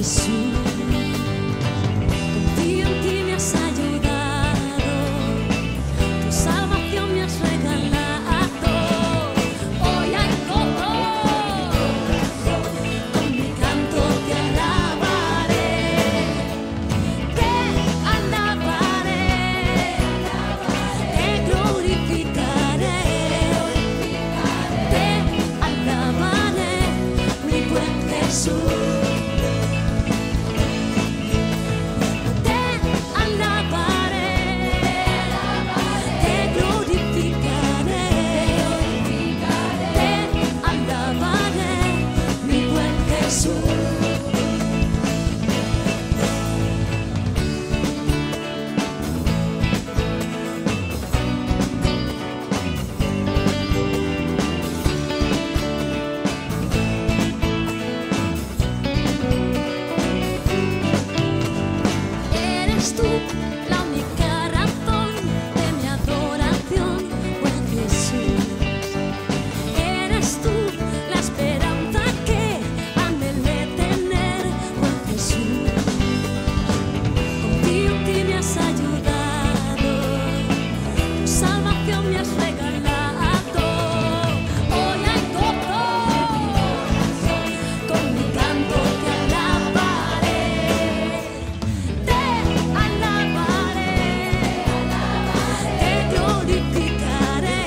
Jesús. Confío en ti, me has ayudado, tu salvación me has regalado. Hoy hay gozo, con mi canto te alabaré, te alabaré, te glorificaré, te alabaré, mi buen Jesús. Eres tú la única razón de mi adoración, buen Jesús. Eres tú la esperanza que anhelé tener, buen Jesús. Confío en ti, me has ayudado, tu salvación me has regalado. Hoy hay gozo, con mi canto te alabaré, te alabaré, te glorificaré,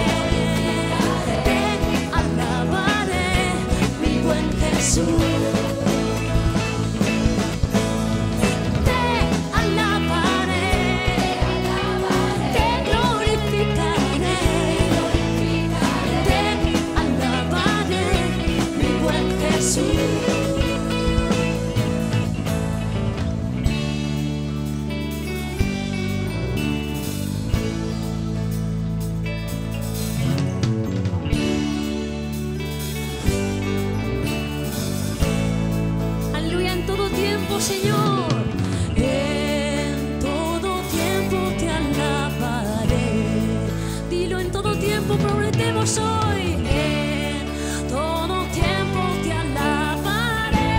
te alabaré, mi buen Jesús. Te alabaré, te glorificaré, te alabaré, mi buen Jesús. Aleluya, en todo tiempo, Señor. En todo tiempo te alabaré. Dilo, en todo tiempo prometemos hoy. En todo tiempo te alabaré.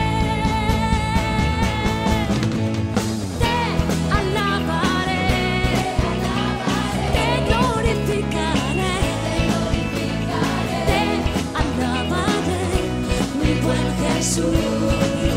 Te alabaré, te glorificaré, te alabaré, mi buen Jesús.